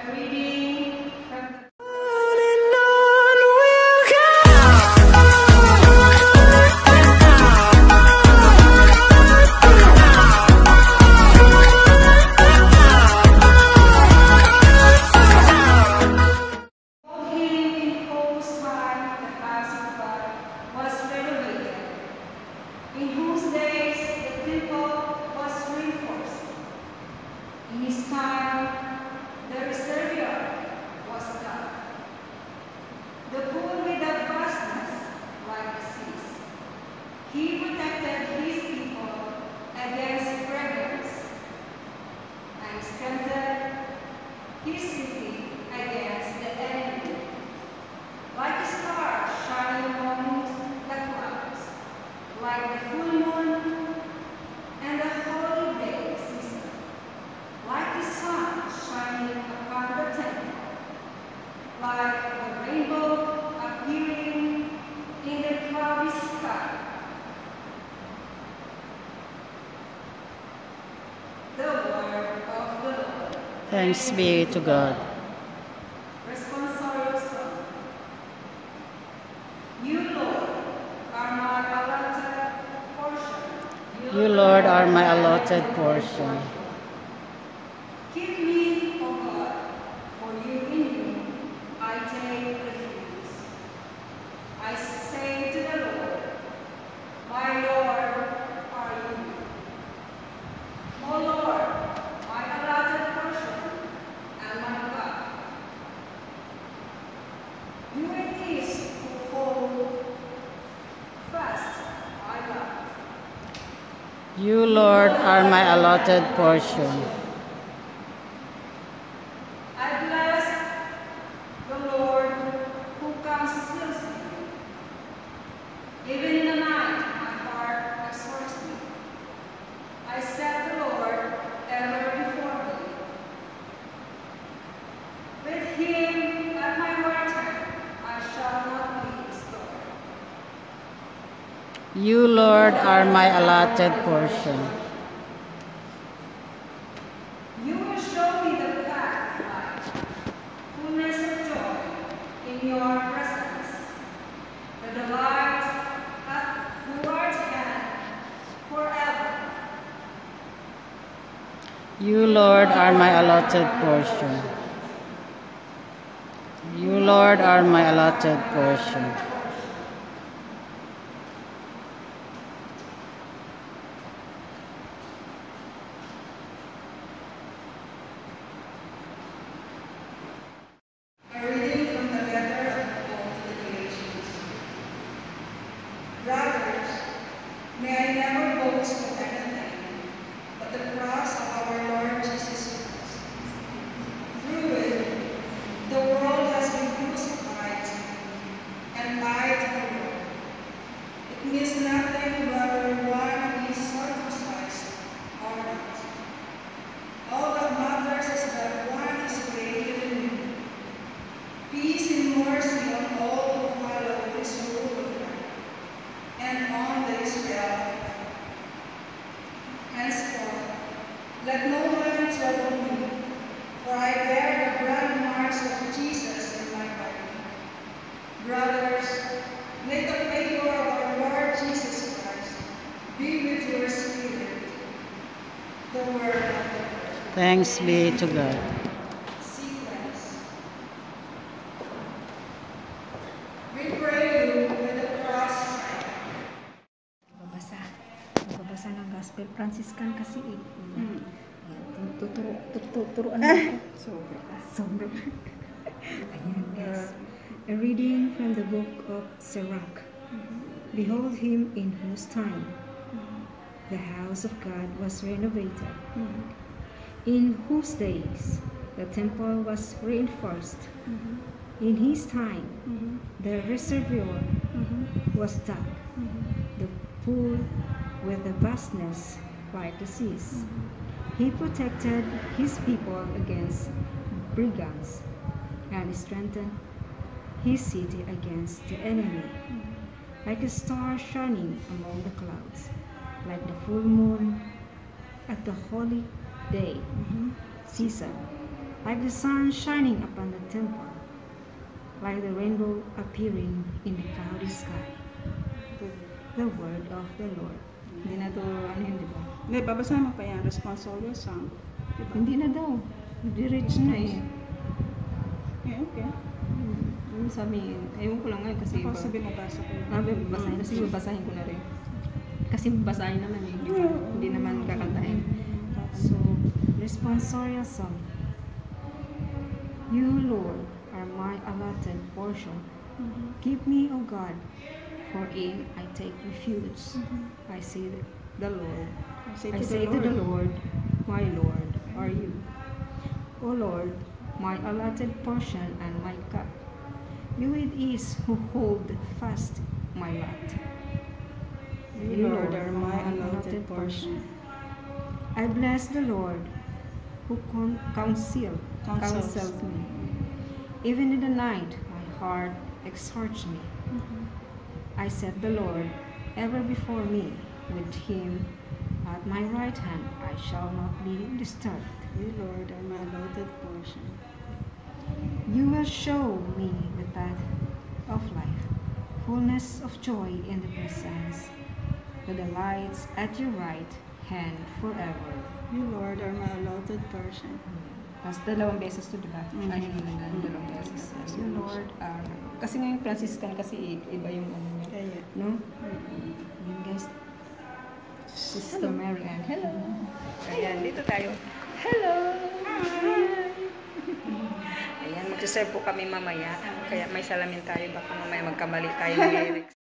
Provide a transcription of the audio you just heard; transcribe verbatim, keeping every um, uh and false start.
reading from the in whose days the temple was reinforced. In his time, the reservoir was dug. The pool with a vastness like the seas. He protected his people against predators and strengthened his city against the enemy. Like a star shining among the clouds, like the full moon and the holy day season, like the sun shining upon the temple, like the rainbow appearing in the cloudy sky. The word of the Lord. Thanks be to God. Responsorial Psalm. You, Lord, are my allotted portion. You, Lord, are my allotted portion. Keep me, O God, for you in you I take refuge. I say to the Lord, my Lord are you. O Lord, my allotted portion and my God. You it is who hold fast my love. You, Lord, are my allotted portion. I bless the Lord who conceals me. Even in the night, my heart exhorts me. I set the Lord ever before me. With him at my right hand, I shall not be restored. You, Lord, are my allotted portion. You will show me the path of life, fullness of joy in your presence. The delight at the right hand forever. You, Lord, are my allotted portion. You, Lord, are my allotted portion. A reading from the letter of Paul to the Galatians. Brothers, may I never boast of anything but the cross of our Lord Jesus Christ. Through it, the world has been crucified to me, and I to the world. It means nothing whether one is circumcised or not. All that matters is that one is created in me. Peace and mercy on all who follow this rule of life, and on the Israel. Henceforth, let no man trouble me, for I bear the brand marks of Jesus in my body. Brothers, may the favor of our Lord Jesus Christ be with your spirit. The word of the Lord. Thanks be to God. Sequence. We pray you with the cross. Babasa. Babasa ng Gospel Franciscan kasi eh. Mm. Tuturo, tuturo, turuan mo. Sobra. Sobra. Ayan, guys. A reading from the book of Sirach. Mm-hmm. Behold him in whose time mm-hmm. the house of God was renovated, mm-hmm. in whose days the temple was reinforced. Mm-hmm. In his time, mm-hmm. the reservoir mm-hmm. was dug, mm-hmm. the pool with the vastness like the seas. Mm-hmm. He protected his people against brigands and strengthened his city against the enemy. Mm-hmm. Like a star shining among the clouds, like the full moon at the holy day mm-hmm. season, like the sun shining upon the temple, like the rainbow appearing in the cloudy sky. The word of the Lord. Hindi na to, ano yun, di ba? Hindi, babasahin mo pa yan. Responsorial song. Diba? Hindi na daw. Direct na eh. Yeah, okay. Ano sabi, ewan ko lang ngayon kasi Ako iba. sabi mo basa ko yun. Ah, babasahin. Kasi babasahin ko na rin. Kasi babasahin naman eh. Di ba? Hindi naman kakantahin. So, responsorial song. You, Lord, are my allotted portion. Give me, O God, for in I take refuge. I say the Lord. I say I to say the to the Lord, Lord, my Lord are you. O Lord, my allotted portion and my cup. You it is who hold fast my lot. You, Lord, are my allotted portion. I bless the Lord who con- counsel, Counsels. counsels me. Even in the night, my heart exhorts me. I set the Lord ever before me. With him at my right hand, I shall not be disturbed. You, Lord, are my allotted portion. You will show me the path of life, fullness of joy in the presence, the delights at your right hand forever. You, Lord, are my allotted portion. Tapos dalawang beses to, diba? Mhm. Ay, hindi na dalawang beses. You, Lord, are... Kasi ngayon, Franciscan kasi iba yung ano niya. Kaya, No? Yun, guys. Sister Mary Ann. Hello. Ayan, dito tayo. Hello! Hi! Ayan, magsaserve po kami mamaya. Kaya may salamin tayo. Baka mamaya magkamali tayo ng lyrics.